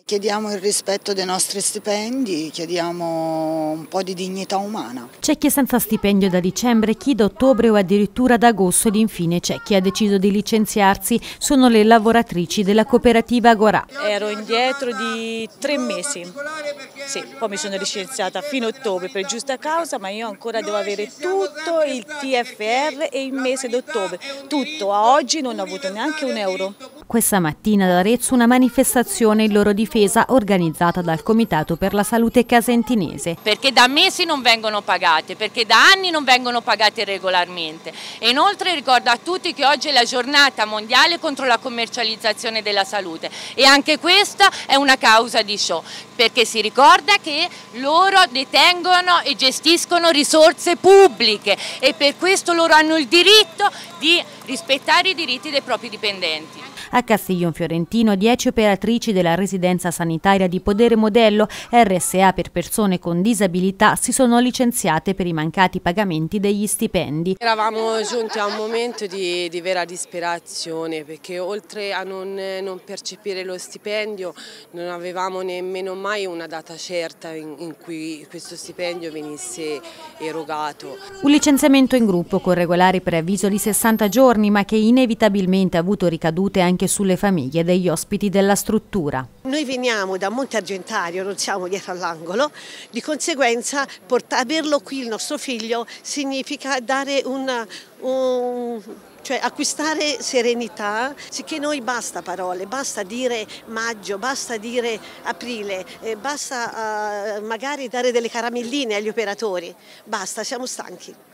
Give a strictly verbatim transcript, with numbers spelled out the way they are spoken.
Chiediamo il rispetto dei nostri stipendi, chiediamo un po' di dignità umana. C'è chi è senza stipendio da dicembre, chi da ottobre o addirittura da agosto ed infine c'è chi ha deciso di licenziarsi. Sono le lavoratrici della cooperativa Agorà. Ero indietro di tre mesi, sì, poi mi sono licenziata fino a ottobre per giusta causa, ma io ancora devo avere tutto il T F R e il mese d'ottobre, tutto, a oggi non ho avuto neanche un euro. Questa mattina ad Arezzo una manifestazione in loro difesa organizzata dal Comitato per la Salute Casentinese. Perché da mesi non vengono pagate, perché da anni non vengono pagate regolarmente. E inoltre ricordo a tutti che oggi è la giornata mondiale contro la commercializzazione della salute e anche questa è una causa di show, perché si ricorda che loro detengono e gestiscono risorse pubbliche e per questo loro hanno il diritto di rispettare i diritti dei propri dipendenti. A Castiglion Fiorentino dieci operatrici della residenza sanitaria di Podere Modello R S A per persone con disabilità si sono licenziate per i mancati pagamenti degli stipendi. Eravamo giunti a un momento di, di vera disperazione perché oltre a non, non percepire lo stipendio non avevamo nemmeno mai una data certa in, in cui questo stipendio venisse erogato. Un licenziamento in gruppo con regolare preavviso di sessanta giorni ma che inevitabilmente ha avuto ricadute anche sulle famiglie degli ospiti della struttura. Noi veniamo da Monte Argentario, non siamo dietro all'angolo, di conseguenza portare, averlo qui il nostro figlio significa dare una, un, cioè acquistare serenità, sicché noi basta parole, basta dire maggio, basta dire aprile, eh, basta uh, magari dare delle caramelline agli operatori, basta, siamo stanchi.